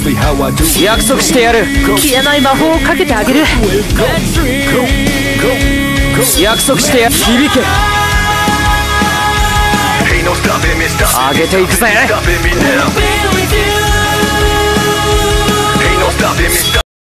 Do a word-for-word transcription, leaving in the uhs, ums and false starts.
約束してやる。消えない魔法をかけてあげる。約束してやる。響け。上げていくぜ。